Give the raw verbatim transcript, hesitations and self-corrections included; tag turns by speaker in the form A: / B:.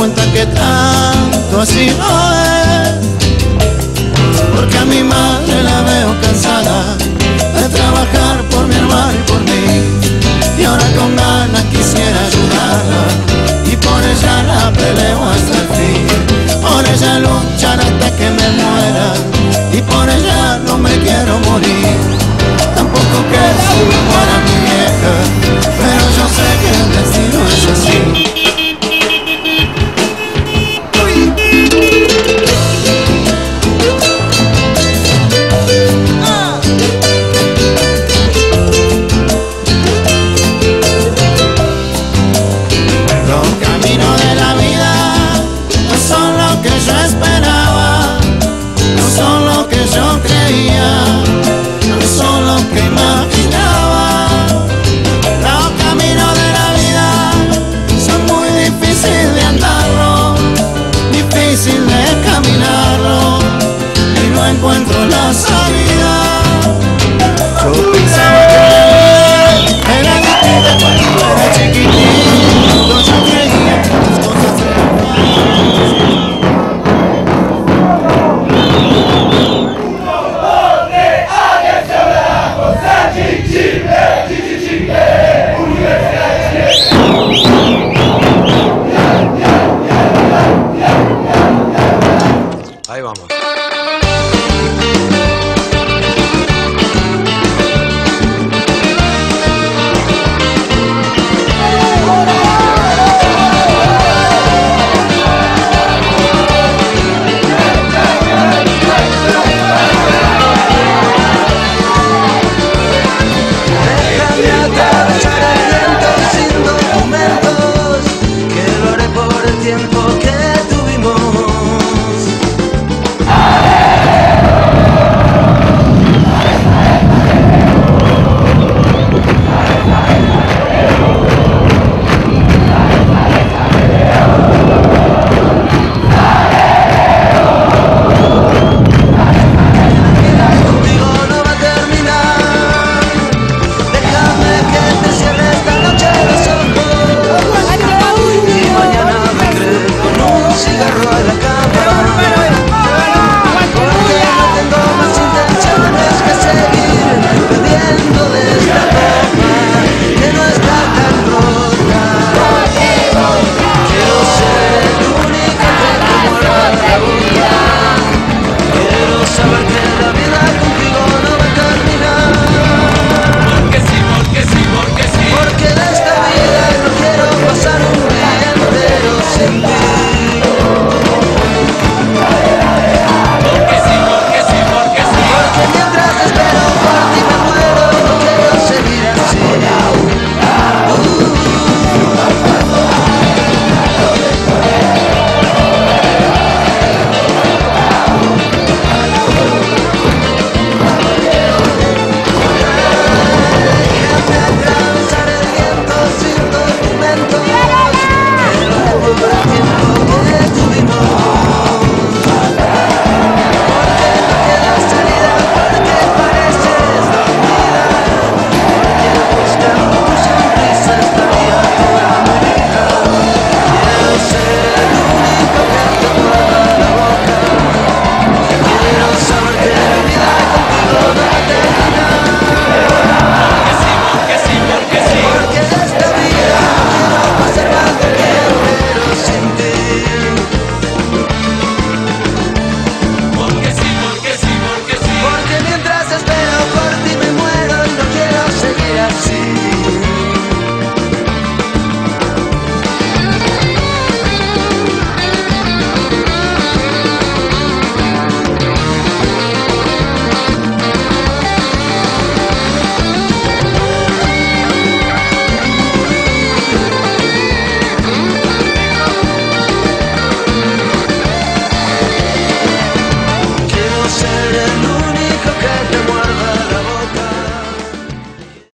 A: cuenta que tanto así no es, porque a mi madre la veo cansada de trabajar por mi hermano y por mí, y ahora con ganas quisiera ayudarla, y por ella la peleo hasta el fin, por ella luchar hasta que me muera, y por ella no me quiero morir. Tampoco que se me muera mi vieja, pero yo sé que el destino es así. Encuentro la salida.